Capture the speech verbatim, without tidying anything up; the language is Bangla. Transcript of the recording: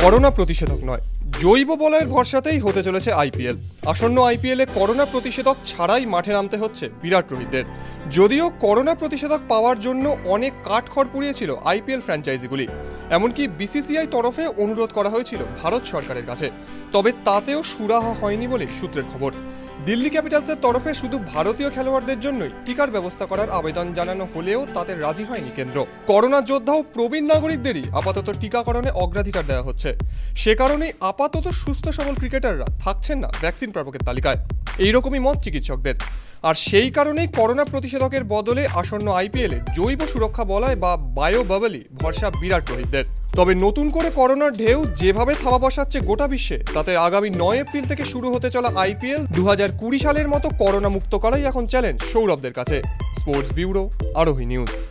করোনা প্রতিষেধক নয়, জৈব বলয়ের ভরসাতেই হতে চলেছে আইপিএল। আসন্ন আইপিএলে করোনা প্রতিষেধক ছাড়াই মাঠে নামতে হচ্ছে বিরাট রোহিতদের। যদিও করোনা প্রতিষেধক পাওয়ার জন্য অনেক কাঠখড় পুড়িয়েছিল আইপিএল ফ্র্যাঞ্চাইজিগুলি, এমনকি বিসিসিআই তরফে অনুরোধ করা হয়েছিল ভারত সরকারের কাছে, তবে তাতেও সুরাহা হয়নি বলে সূত্রের খবর। দিল্লি ক্যাপিটালসের তরফে শুধু ভারতীয় খেলোয়াড়দের জন্যই টিকার ব্যবস্থা করার আবেদন জানানো হলেও তাতে রাজি হয়নি কেন্দ্র। করোনা যোদ্ধা ও প্রবীণ নাগরিকদেরই আপাতত টিকাকরণে অগ্রাধিকার দেওয়া হচ্ছে। সে কারণেই আপাতত সুস্থ সবল ক্রিকেটাররা থাকছেন না ভ্যাকসিন প্রাপকের তালিকায়, এইরকমই মত চিকিৎসকদের। আর সেই কারণেই করোনা প্রতিষেধকের বদলে আসন্ন আইপিএলে জৈব সুরক্ষা বলয় বা বায়ো বাবলই ভরসা বিরাট রোহিতদের। তবে নতুন করে করোনার ঢেউ যেভাবে থাবা বসাচ্ছে গোটা বিশ্বে, তাতে আগামী নয় এপ্রিল থেকে শুরু হতে চলা আইপিএল দু হাজার কুড়ি সালের মতো করোনা মুক্ত করাই এখন চ্যালেঞ্জ সৌরভদের কাছে। Sports bureau, Arohi news.